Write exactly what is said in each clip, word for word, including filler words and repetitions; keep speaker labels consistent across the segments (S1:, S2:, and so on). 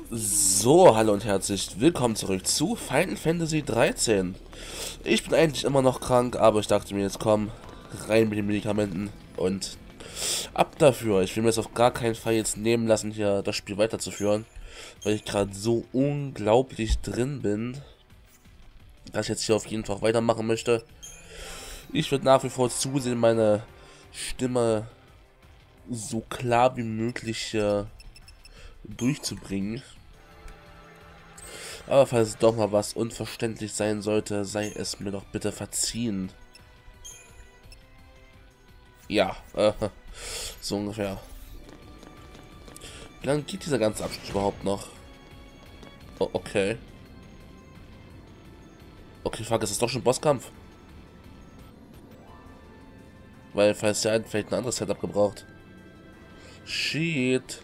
S1: So, hallo und herzlich willkommen zurück zu Final Fantasy dreizehn. Ich bin eigentlich immer noch krank, aber ich dachte mir jetzt komm, rein mit den Medikamenten und ab dafür. Ich will mir das auf gar keinen Fall jetzt nehmen lassen, hier das Spiel weiterzuführen, weil ich gerade so unglaublich drin bin, dass ich jetzt hier auf jeden Fall weitermachen möchte. Ich werde nach wie vor zusehen, meine Stimme so klar wie möglich äh, durchzubringen. Aber falls doch mal was unverständlich sein sollte, sei es mir doch bitte verziehen. Ja, äh, so ungefähr. Wie lange geht dieser ganze Abschnitt überhaupt noch? Oh, okay. Okay, fuck, ist das doch schon Bosskampf? Weil, falls der einen vielleicht ein anderes Setup gebraucht. Shit.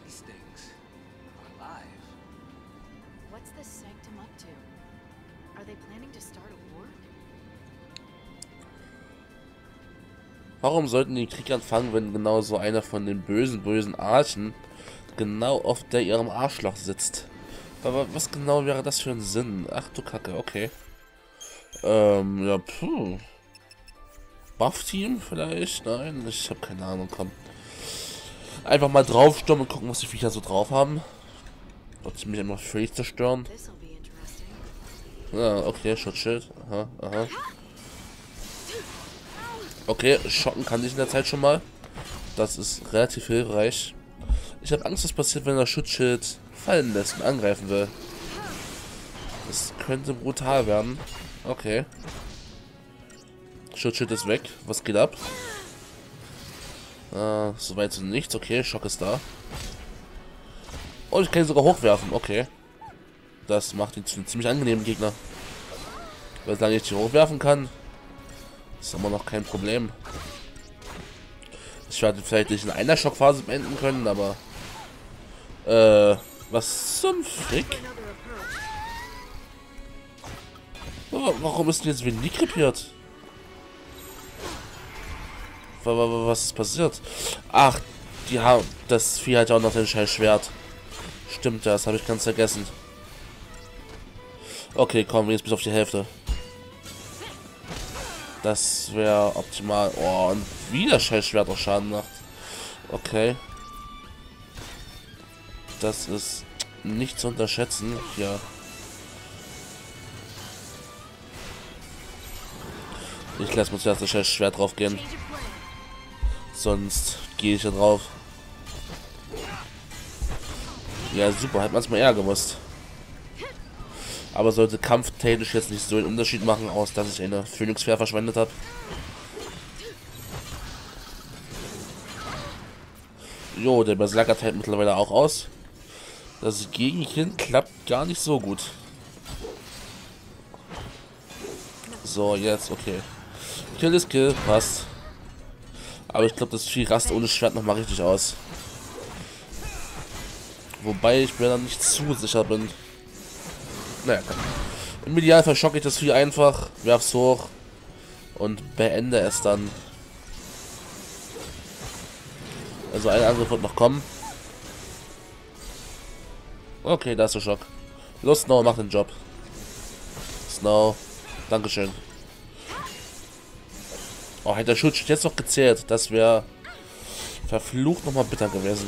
S1: Warum sollten die Krieg anfangen, wenn genau so einer von den bösen, bösen Archen genau auf der ihrem Arschloch sitzt? Aber was genau wäre das für ein Sinn? Ach du Kacke, okay. Ähm, ja, puh. Buff-Team vielleicht? Nein, ich habe keine Ahnung, komm. Einfach mal draufstürmen und gucken, was die Viecher so drauf haben. Ob sie mich einfach völlig zerstören. Ja, okay, Schutzschild. Aha, aha. Okay, schocken kann ich in der Zeit schon mal. Das ist relativ hilfreich. Ich habe Angst, was passiert, wenn das Schutzschild fallen lässt und angreifen will. Das könnte brutal werden. Okay. Schutzschild ist weg. Was geht ab? Äh, soweit so nichts. Okay, Schock ist da. Oh, ich kann ihn sogar hochwerfen. Okay. Das macht ihn zu einem ziemlich angenehmen Gegner. Weil solange ich die hochwerfen kann, ist immer noch kein Problem. Ich werde vielleicht nicht in einer Schockphase beenden können, aber... Äh, was zum Frick? Oh, warum ist denn jetzt wie krepiert? Was ist passiert? Ach, die haben... Das Vieh hat ja auch noch den scheiß Schwert. Stimmt, das habe ich ganz vergessen. Okay, kommen wir jetzt bis auf die Hälfte. Das wäre optimal. Oh, und wie das scheiß Schwert auch Schaden macht. Okay. Das ist nicht zu unterschätzen. Ja. Ich lasse mir zuerst das scheiß Schwert drauf gehen. Sonst gehe ich da drauf. Ja, super. Hat man es mal eher gewusst. Aber sollte kampftechnisch jetzt nicht so einen Unterschied machen, aus dass ich eine Phoenix-Fair verschwendet habe. Jo, der Berserker teilt mittlerweile auch aus. Das Gegenkind klappt gar nicht so gut. So, jetzt, okay. Kill ist Kill, passt. Aber ich glaube, das Vieh rast ohne Schwert nochmal richtig aus. Wobei ich mir dann nicht zu sicher bin. Naja, komm. Im Idealfall schocke ich das Vieh einfach, werf's hoch und beende es dann. Also ein Angriff wird noch kommen. Okay, da ist der Schock. Los, Snow, mach den Job. Snow, dankeschön. Oh, hätte der Schutzschild jetzt noch gezählt. Das wäre verflucht nochmal bitter gewesen.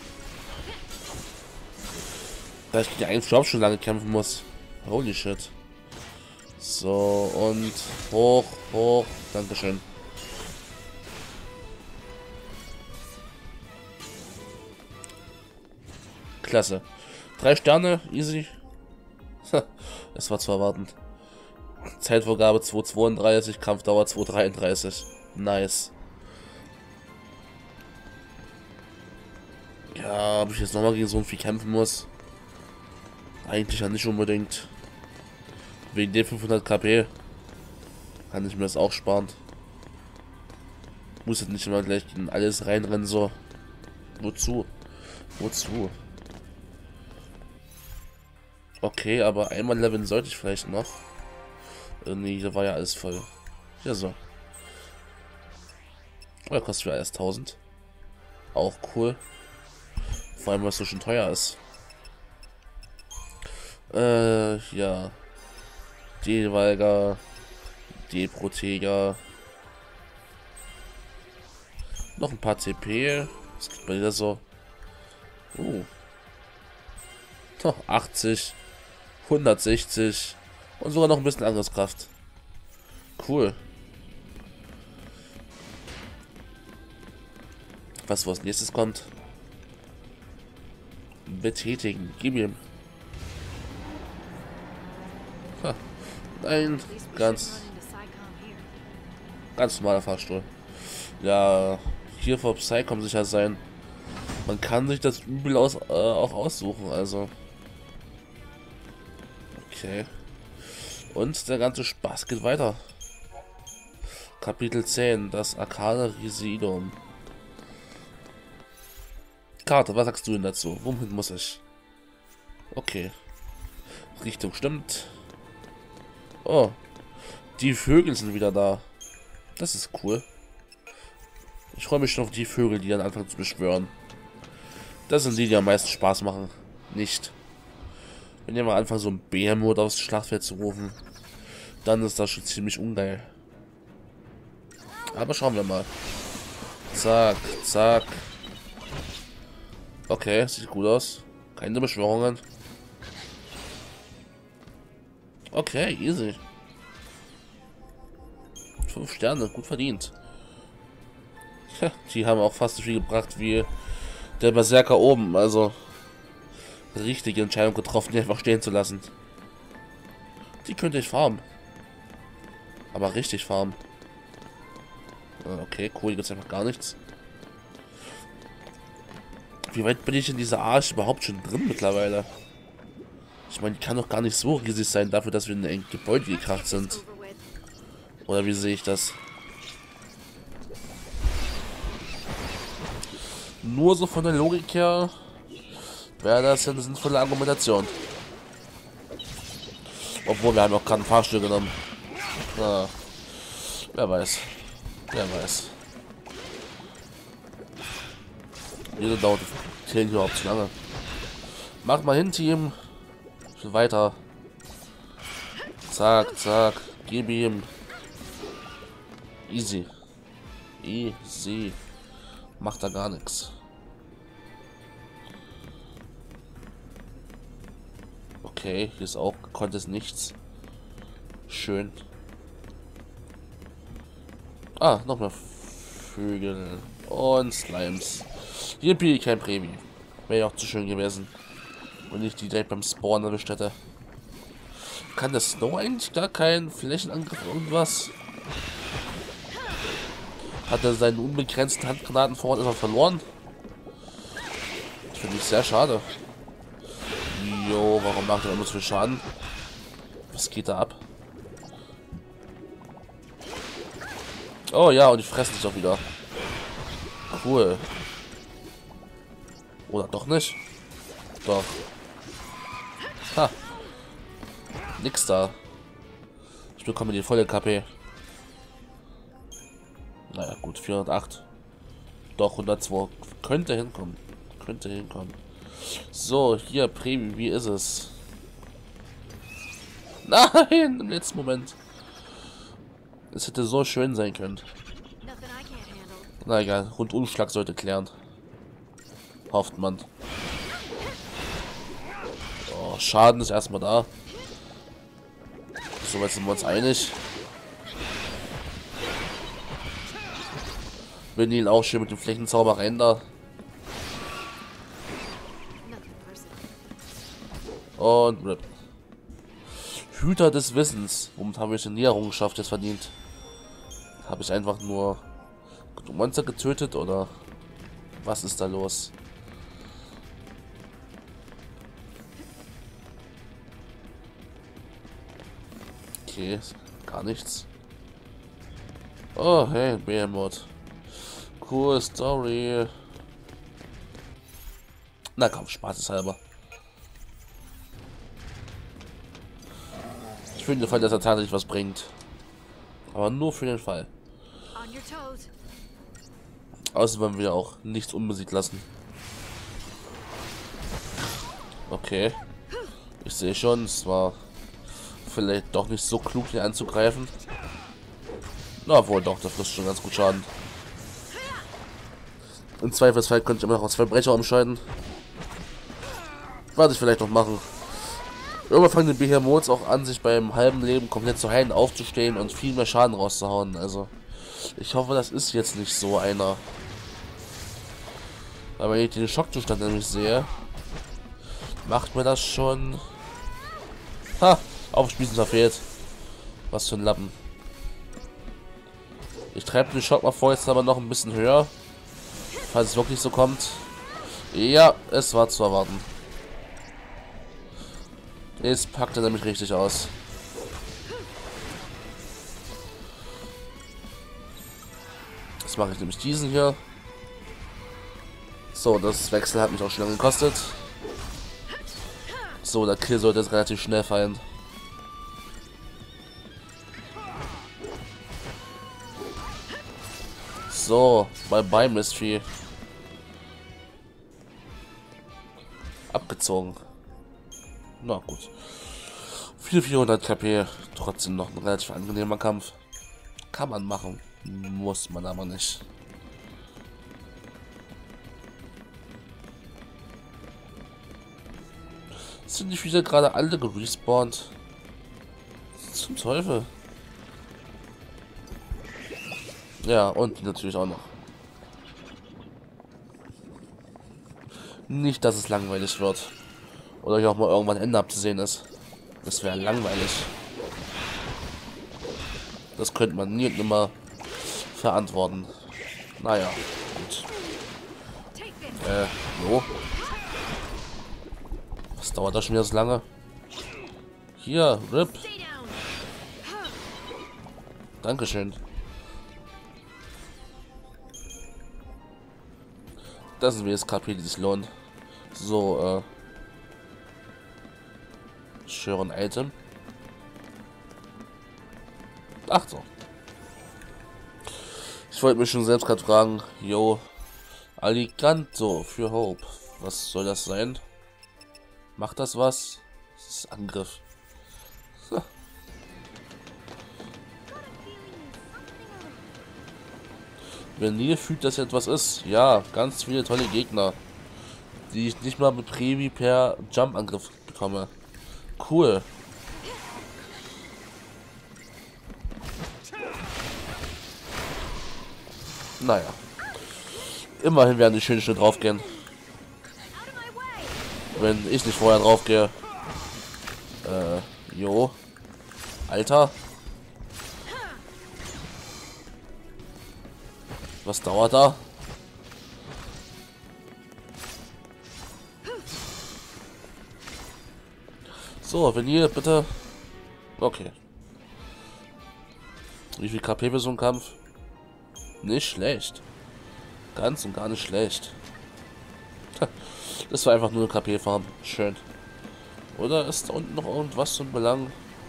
S1: Da ich gegen einen Job schon lange kämpfen muss. Holy shit. So, und hoch, hoch. Dankeschön. Klasse. Drei Sterne, easy. Es war zu erwarten. Zeitvorgabe zwei zweiunddreißig, Kampfdauer zwei dreiunddreißig. Nice. Ja, ob ich jetzt nochmal gegen so ein Vieh kämpfen muss? Eigentlich ja nicht unbedingt. Wegen den fünfhundert KP kann ich mir das auch sparen. Muss jetzt nicht immer gleich in alles reinrennen, so. Wozu? Wozu? Okay, aber einmal leveln sollte ich vielleicht noch. Äh, nee, hier war ja alles voll. Ja, so. Oh, der kostet ja erst tausend. Auch cool. Vor allem, was so schon teuer ist. Äh, ja. D-Valga. D-Protega. Noch ein paar C P. Was gibt bei dir so? Oh. Doch, achtzig. hundertsechzig. Und sogar noch ein bisschen Angriffskraft. Cool. Was, was nächstes kommt? Betätigen. Gib ihm. Ha. Nein, ganz, ganz normaler Fahrstuhl. Ja, hier vor Psycom sicher sein. Man kann sich das Übel aus, äh, auch aussuchen, also. Okay. Und der ganze Spaß geht weiter. Kapitel zehn, das Arcane Residuum. Karte, was sagst du denn dazu? Wohin muss ich? Okay. Richtung stimmt. Oh. Die Vögel sind wieder da. Das ist cool. Ich freue mich schon auf die Vögel, die dann anfangen zu beschwören. Das sind die, die am meisten Spaß machen. Nicht. Wenn ihr mal anfangen, so ein Behemoth aufs Schlachtfeld zu rufen, dann ist das schon ziemlich ungeil. Aber schauen wir mal. Zack, zack. Okay, sieht gut aus. Keine Beschwörungen. Okay, easy. Fünf Sterne, gut verdient. Tja, die haben auch fast so viel gebracht wie der Berserker oben, also richtige Entscheidung getroffen, die einfach stehen zu lassen. Die könnte ich farmen. Aber richtig farmen. Okay, cool, hier gibt es einfach gar nichts. Wie weit bin ich in dieser Arsch überhaupt schon drin mittlerweile? Ich meine, die kann doch gar nicht so riesig sein dafür, dass wir in ein Gebäude gekracht sind. Oder wie sehe ich das? Nur so von der Logik her wäre das ja eine sinnvolle Argumentation. Obwohl, wir haben auch gerade einen Fahrstuhl genommen. Na, wer weiß. Wer weiß. Wieso dauert das Killen überhaupt zu lange? Macht mal hin, Team. Ich will weiter. Zack, zack. Gib ihm. Easy. Easy. Macht da gar nichts. Okay, hier ist auch konnte es nichts. Schön. Ah, nochmal Vögel und Slimes. Yippie, kein Prämie. Wäre ja auch zu schön gewesen. Und ich die direkt beim Spawn erwischt hätte. Kann der Snow eigentlich gar keinen Flächenangriff irgendwas? Hat er seinen unbegrenzten Handgranaten vor Ort immer verloren? Das finde ich sehr schade. Jo, warum macht er immer so viel Schaden? Was geht da ab? Oh ja, und die fressen sich auch wieder. Cool. Oder doch nicht? Doch. Ha. Nix da. Ich bekomme die volle K P. Naja, gut, vierhundertacht. Doch, hundertzwei. Könnte hinkommen. Könnte hinkommen. So, hier, Premium, wie ist es? Nein, im letzten Moment. Es hätte so schön sein können. Na egal, Rundumschlag sollte klären. Hofft man. Oh, Schaden ist erstmal da. Soweit sind wir uns einig. Wir nehmen auch schön mit dem Flächenzauber rein da. Und Rip. Hüter des Wissens. Womit habe ich eine Errungenschaft jetzt verdient? Habe ich einfach nur Monster getötet oder was ist da los? Okay, gar nichts. Oh, hey, Behemoth. Cool Story. Na komm, spaßeshalber. Ich finde, Fall, dass er tatsächlich was bringt. Aber nur für den Fall. Außerdem wollen wir auch nichts unbesiegt lassen. Okay. Ich sehe schon, es war vielleicht doch nicht so klug, hier anzugreifen. Na wohl doch, der frisst schon ganz gut Schaden. Im Zweifelsfall könnte ich immer noch aus Verbrecher umschalten. Was ich vielleicht noch machen. Irgendwann fangen die Behemoths auch an, sich beim halben Leben komplett zu heilen, aufzustehen und viel mehr Schaden rauszuhauen. Also, ich hoffe, das ist jetzt nicht so einer. Aber wenn ich den Schockzustand nämlich sehe, macht mir das schon... Ha! Aufspießen verfehlt. Was für ein Lappen. Ich treibe den Schock mal vor, jetzt aber noch ein bisschen höher. Falls es wirklich so kommt. Ja, es war zu erwarten. Jetzt packt er nämlich richtig aus. Jetzt mache ich nämlich diesen hier. So, das Wechsel hat mich auch schon lange gekostet. So, der Kill sollte jetzt relativ schnell fallen. So, bye bye Mystery. Abgezogen. Na gut. vierhundert K P. Trotzdem noch ein relativ angenehmer Kampf. Kann man machen. Muss man aber nicht. Sind die wieder gerade alle gerespawnt? Zum Teufel. Ja, und natürlich auch noch. Nicht, dass es langweilig wird. Oder hier auch mal irgendwann Ende abzusehen ist. Das wäre langweilig. Das könnte man nie und nimmer verantworten. Naja, gut. Äh, jo. Was dauert das schon wieder so lange? Hier, R I P. Dankeschön. Das ist wie das K P, die sich lohnt. So, äh. Schören Item. Ach so. Ich wollte mich schon selbst gerade fragen, yo, Alicanto für Hope. Was soll das sein? Macht das was? Das ist Angriff. Ha. Wenn ihr fühlt, dass etwas ist, ja, ganz viele tolle Gegner, die ich nicht mal mit Previ per Jump-Angriff bekomme. Cool. Naja. Immerhin werden die schön schön drauf gehen. Wenn ich nicht vorher drauf gehe. Äh, jo. Alter. Was dauert da? So, wenn ihr bitte... Okay. Wie viel K P für so einen Kampf? Nicht schlecht. Ganz und gar nicht schlecht. Das war einfach nur eine K P-Farm. Schön. Oder ist da unten noch irgendwas zum Belang?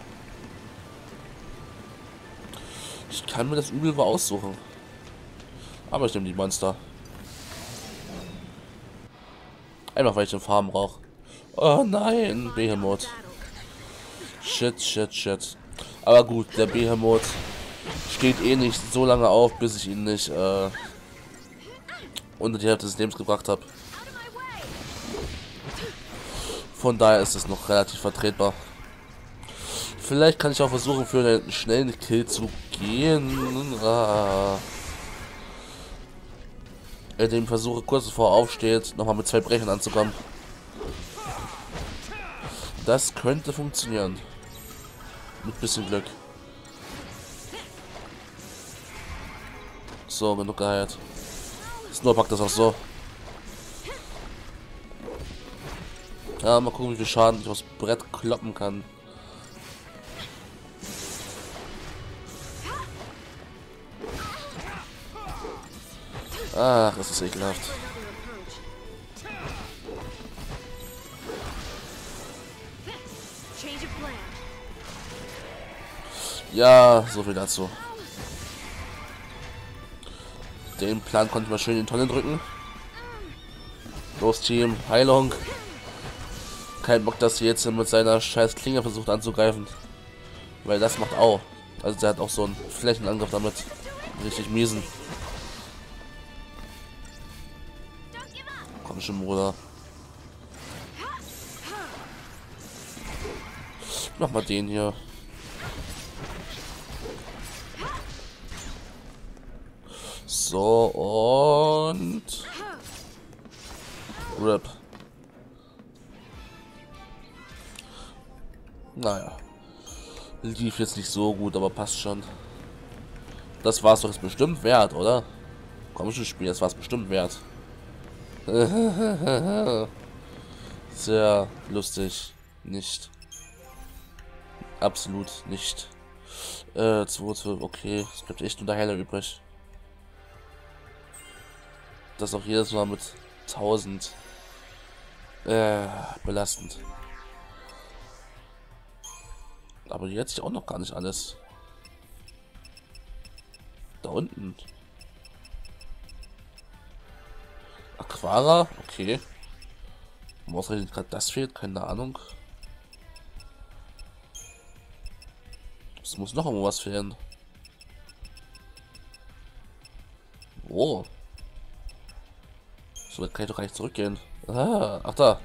S1: Ich kann mir das übel mal aussuchen. Aber ich nehme die Monster. Einfach weil ich den Farm brauche. Oh nein, Behemoth. Shit, shit, shit. Aber gut, der Behemoth steht eh nicht so lange auf, bis ich ihn nicht äh, unter die Hälfte des Lebens gebracht habe. Von daher ist es noch relativ vertretbar. Vielleicht kann ich auch versuchen, für einen schnellen Kill zu gehen. Ah. Indem ich versuche, kurz bevor er aufsteht, nochmal mit zwei Brechern anzukommen. Das könnte funktionieren. Mit bisschen Glück. So, genug geheilt. Snor packt das auch so. Ja, mal gucken, wie viel Schaden ich aufs Brett kloppen kann. Ach, das ist ekelhaft. Ja, so viel dazu. Den Plan konnte ich mal schön in die Tonne drücken. Los, Team, Heilung. Kein Bock, dass sie jetzt mit seiner scheiß Klinge versucht anzugreifen. Weil das macht auch. Also der hat auch so einen Flächenangriff damit. Richtig miesen. Komm schon, Bruder. Mach mal den hier. So, und... Rip. Naja. Lief jetzt nicht so gut, aber passt schon. Das war es doch jetzt bestimmt wert, oder? Komm schon, Spiel, das war es bestimmt wert. Sehr lustig. Nicht. Absolut nicht. Äh, zwei, zwei, okay. Es bleibt echt nur der Heiler übrig. Das auch jedes Mal mit tausend. Äh, belastend. Aber hier hat sich auch noch gar nicht alles. Da unten. Aquara? Okay. Warum ausgerechnet gerade das fehlt? Keine Ahnung. Es muss noch irgendwas fehlen. Wo? So weit kann ich doch gar nicht zurückgehen. Ah, ach da.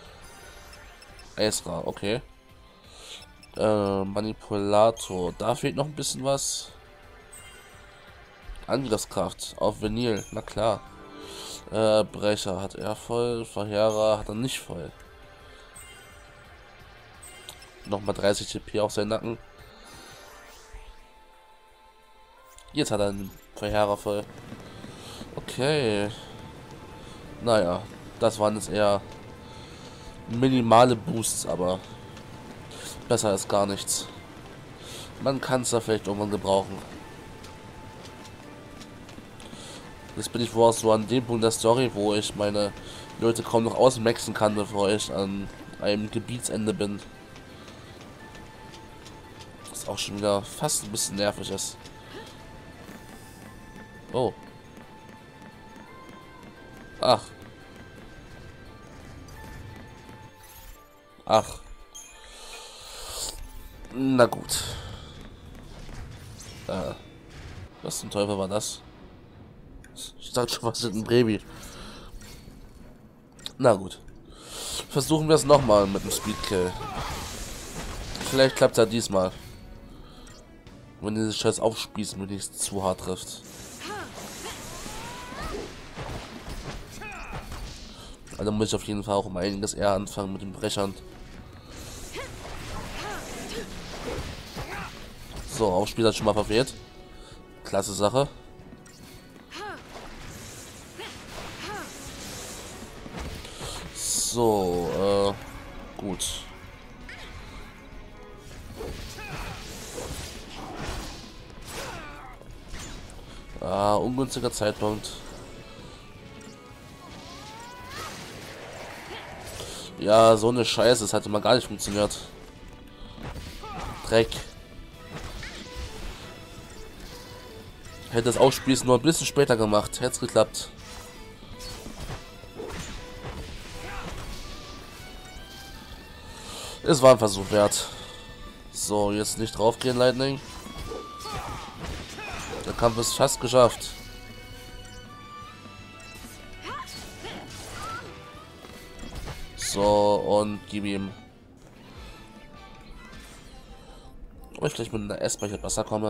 S1: Esra, okay. Äh, Manipulator. Da fehlt noch ein bisschen was. Angriffskraft auf Vinyl, na klar. Äh, Brecher hat er voll, Verheerer hat er nicht voll. Nochmal dreißig T P auf seinen Nacken. Jetzt hat er einen Verheerer voll. Okay. Naja, das waren jetzt eher minimale Boosts, aber besser als gar nichts. Man kann es da vielleicht irgendwann gebrauchen. Jetzt bin ich wohl so an dem Punkt der Story, wo ich meine Leute kaum noch ausmaxen kann, bevor ich an einem Gebietsende bin. Was auch schon wieder fast ein bisschen nervig ist. Oh. Ach. Ach. Na gut. Äh. Was zum Teufel war das? Ich dachte schon, was ist ein Brevi? Na gut. Versuchen wir es nochmal mit dem Speedkill. Vielleicht klappt es ja diesmal. Wenn dieses scheiß Aufspießen mich nicht zu hart trifft. Also muss ich auf jeden Fall auch um einiges eher anfangen mit den Brechern. So, Aufspiel hat schon mal verfehlt. Klasse Sache. So, äh, gut. Ah, ungünstiger Zeitpunkt. Ja, so eine Scheiße, es hat immer gar nicht funktioniert. Dreck. Hätte das Aufspießen nur ein bisschen später gemacht, hätte es geklappt. Es war ein Versuch wert. So, jetzt nicht draufgehen, Lightning. Der Kampf ist fast geschafft. So, und gib ihm. Ob ich vielleicht mit einer S-Becher besser komme.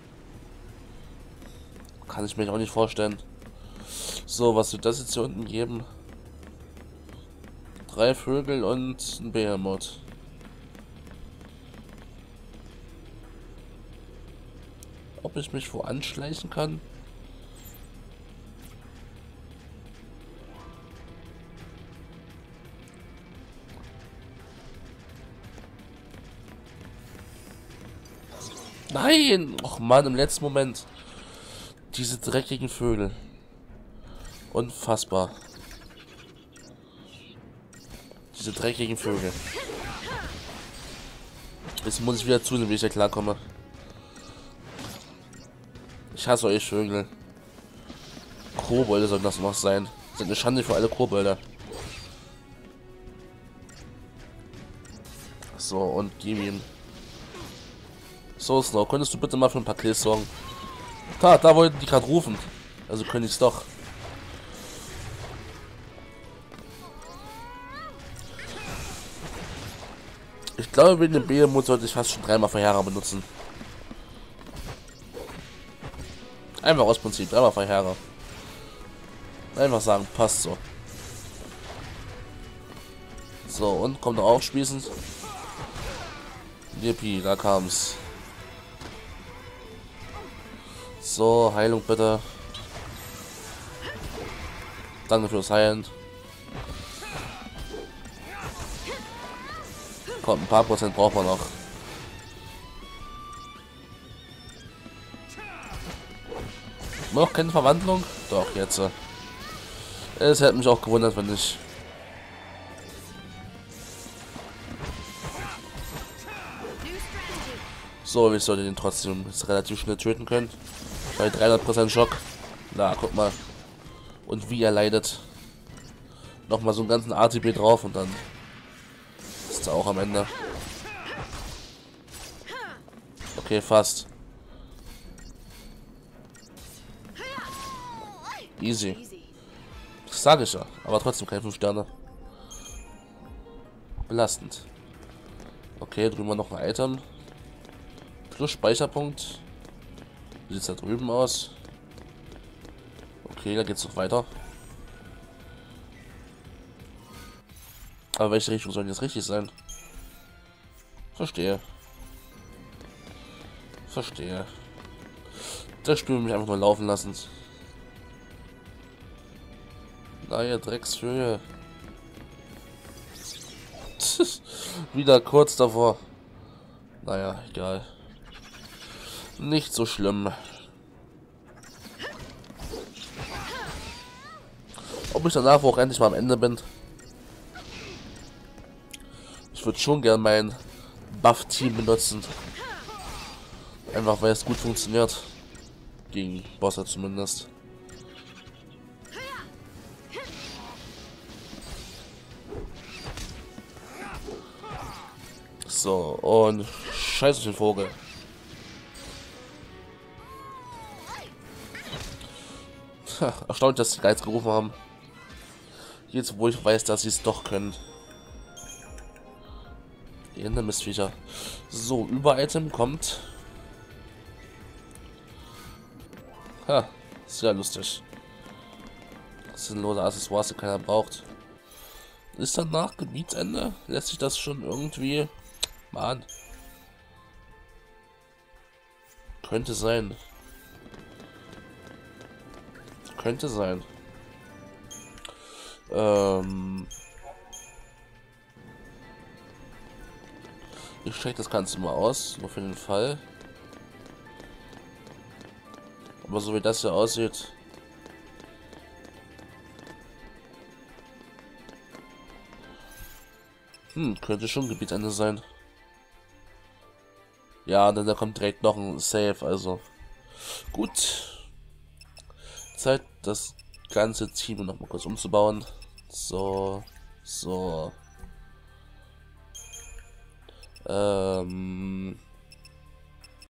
S1: Kann ich mir auch nicht vorstellen. So, was wird das jetzt hier unten geben? Drei Vögel und ein Behemoth. Ob ich mich wo anschleichen kann? Nein! Och Mann, im letzten Moment. Diese dreckigen Vögel. Unfassbar. Diese dreckigen Vögel. Jetzt muss ich wieder zusehen, wie ich da klarkomme. Ich hasse euch Vögel. Kobolde sollen das noch sein. Das ist eine Schande für alle Kobolde. So, und gib ihm. So, Snow, könntest du bitte mal für ein paar Kills sorgen? Da, da wollten die gerade rufen. Also könnte ich es doch. Ich glaube, wegen dem Behemoth sollte ich fast schon dreimal Verheerer benutzen. Einfach aus Prinzip, dreimal Verheerer. Einfach sagen, passt so. So, und kommt er auch spießend. Yippie, da kam's. So, Heilung bitte. Danke fürs Heilen. Kommt, ein paar Prozent braucht man noch. Noch keine Verwandlung? Doch, jetzt. Es hätte mich auch gewundert, wenn nicht. So, ich sollte den trotzdem jetzt relativ schnell töten können. Bei dreihundert Prozent Schock. Na, guck mal. Und wie er leidet. Nochmal so einen ganzen A T B drauf und dann ist er auch am Ende. Okay, fast. Easy. Das sage ich ja, aber trotzdem keine fünf Sterne. Belastend. Okay, drüben wir noch ein Item. Plus Speicherpunkt. Wie sieht es da drüben aus? Okay, da geht's noch weiter. Aber welche Richtung soll jetzt richtig sein? Verstehe. Verstehe. Das Spiel will mich einfach mal laufen lassen. Naja, Drecksvögel. Wieder kurz davor. Naja, egal. Nicht so schlimm. Ob ich danach auch endlich mal am Ende bin. Ich würde schon gern mein Buff-Team benutzen. Einfach weil es gut funktioniert. Gegen Bosse zumindest. So, und scheiß auf den Vogel. Ha, erstaunlich, dass die Geiz gerufen haben. Jetzt, wo ich weiß, dass sie es doch können. Die Missviecher. So, Über-Item kommt. Ha, sehr lustig. Sinnlose Accessoires, die keiner braucht. Ist danach Gebietsende? Lässt sich das schon irgendwie... Mann. Könnte sein. Könnte sein. Ähm... Ich check das Ganze mal aus, nur für den Fall. Aber so wie das hier aussieht... Hm, könnte schon Gebietsende sein. Ja, denn da kommt direkt noch ein Save, also... Gut. Zeit, das ganze Team noch mal kurz umzubauen. So, so. Ähm...